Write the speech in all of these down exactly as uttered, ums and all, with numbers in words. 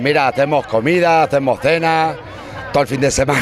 mira, hacemos comida, hacemos cena, todo el fin de semana.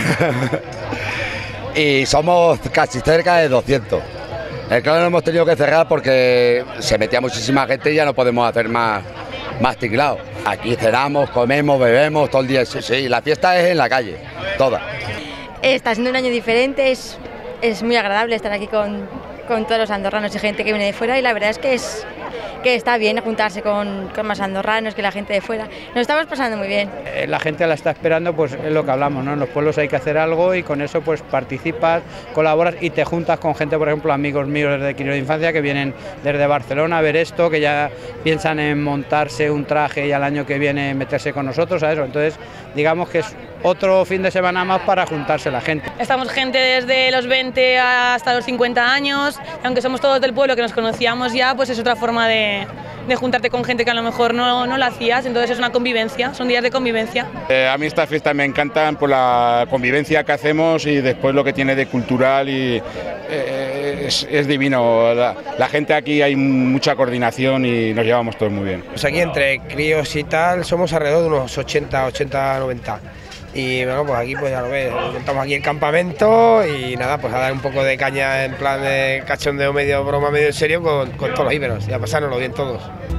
Y somos casi cerca de doscientos. El club lo hemos tenido que cerrar porque se metía muchísima gente y ya no podemos hacer más, más tinglado. Aquí cenamos, comemos, bebemos todo el día. Sí, sí, la fiesta es en la calle, toda. Está siendo un año diferente, es, es muy agradable estar aquí con, con todos los andorranos y gente que viene de fuera, y la verdad es que es que está bien juntarse con, con más andorranos que la gente de fuera. Nos estamos pasando muy bien. La gente la está esperando, pues es lo que hablamos, ¿no? En los pueblos hay que hacer algo y con eso pues participas, colaboras y te juntas con gente, por ejemplo, amigos míos desde Quirino de Infancia que vienen desde Barcelona a ver esto, que ya piensan en montarse un traje y al año que viene meterse con nosotros a eso. Entonces, digamos que es otro fin de semana más para juntarse la gente. Estamos gente desde los veinte hasta los cincuenta años, y aunque somos todos del pueblo que nos conocíamos ya, pues es otra forma de, de juntarte con gente que a lo mejor no, no la hacías, entonces es una convivencia, son días de convivencia. Eh, a mí estas fiestas me encantan por la convivencia que hacemos y después lo que tiene de cultural y eh, es, es divino. La, la gente aquí hay mucha coordinación y nos llevamos todos muy bien. Pues aquí entre críos y tal somos alrededor de unos ochenta, ochenta, noventa. Y bueno, pues aquí pues ya lo ves, montamos aquí el campamento y nada, pues a dar un poco de caña en plan de cachondeo, medio broma, medio en serio con, con todos los íberos y a pasárnoslo bien todos.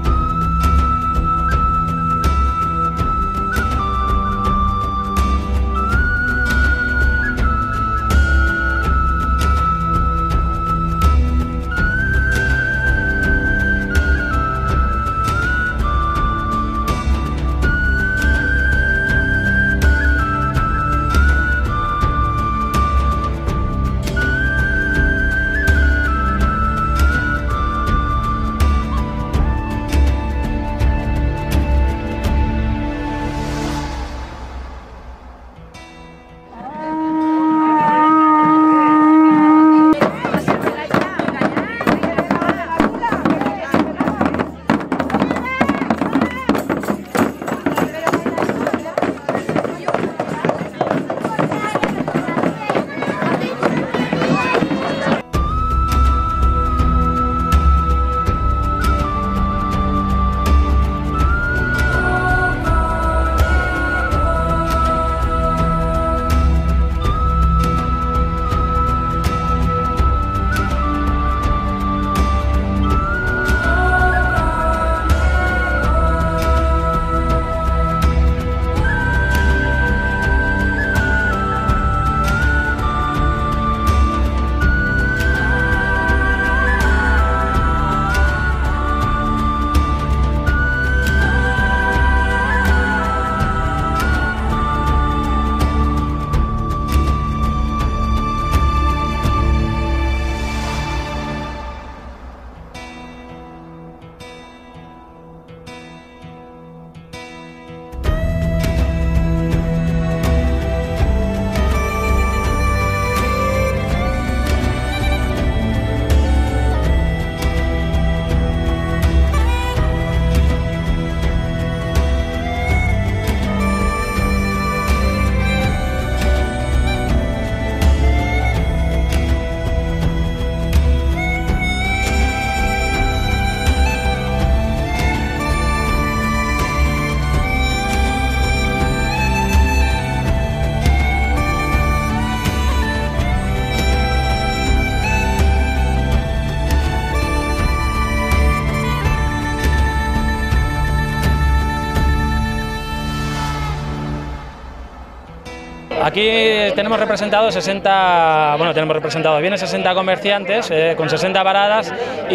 Aquí tenemos representados sesenta, bueno, tenemos representados, vienen sesenta comerciantes eh, con sesenta paradas,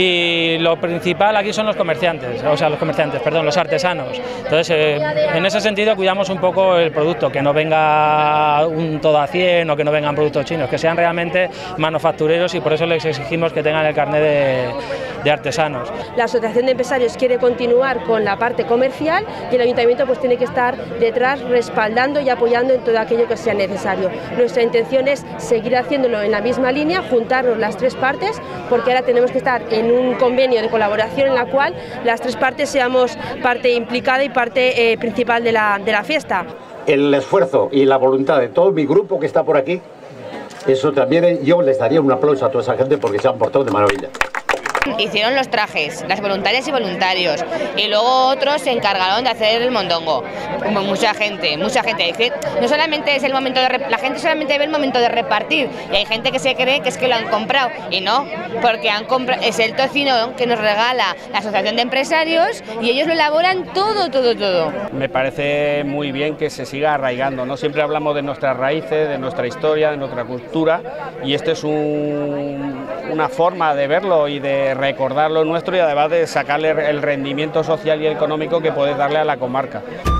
y lo principal aquí son los comerciantes, o sea, los comerciantes, perdón, los artesanos. Entonces, eh, en ese sentido cuidamos un poco el producto, que no venga un todo a cien o que no vengan productos chinos, que sean realmente manufactureros, y por eso les exigimos que tengan el carnet de, de artesanos. La Asociación de Empresarios quiere continuar con la parte comercial y el Ayuntamiento pues tiene que estar detrás respaldando y apoyando en todo aquello que sea necesario. Nuestra intención es seguir haciéndolo en la misma línea, juntarnos las tres partes, porque ahora tenemos que estar en un convenio de colaboración en la cual las tres partes seamos parte implicada y parte eh, principal de la, de la fiesta. El esfuerzo y la voluntad de todo mi grupo que está por aquí, eso también yo les daría un aplauso a toda esa gente porque se han portado de maravilla. Hicieron los trajes, las voluntarias y voluntarios, y luego otros se encargaron de hacer el mondongo. Como mucha gente, mucha gente. Es que no solamente es el momento de la gente solamente ve el momento de repartir, y hay gente que se cree que es que lo han comprado, y no, porque han comprado, es el tocino que nos regala la Asociación de Empresarios y ellos lo elaboran todo, todo, todo. Me parece muy bien que se siga arraigando, ¿no? Siempre hablamos de nuestras raíces, de nuestra historia, de nuestra cultura, y esto es un, una forma de verlo y de recordar lo nuestro y además de sacarle el rendimiento social y económico que puede darle a la comarca.